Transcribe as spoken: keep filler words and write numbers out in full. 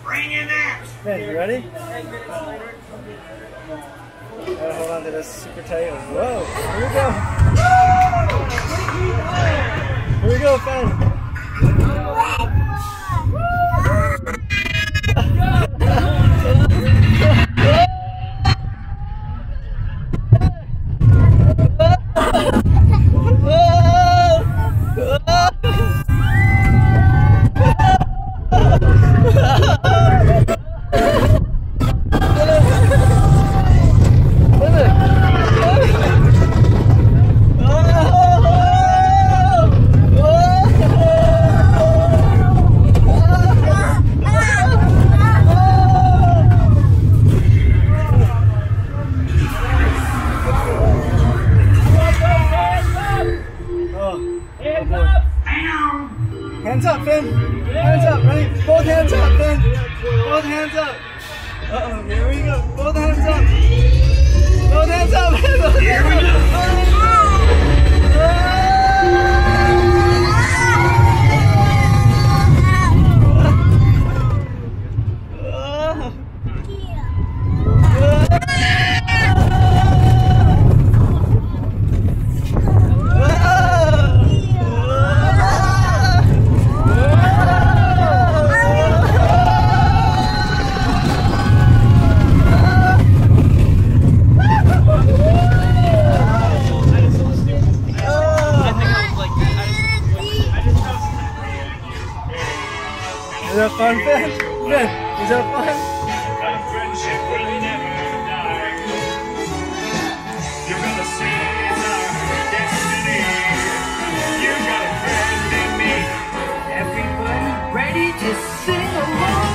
Bring in that. Ben, you ready? Gotta hold on to this super tight. Whoa! Here we go. Here we go, Ben. Hands up, Finn. Hands up, ready? Both hands up, Finn. Both hands up. Uh-oh, here we go. Both hands up. Both hands up, Finn. Both hands Is that fun, Ben? Ben, is that fun? Friendship will never die. You're gonna see it's our destiny. You got a friend in me. Everybody ready to sing along?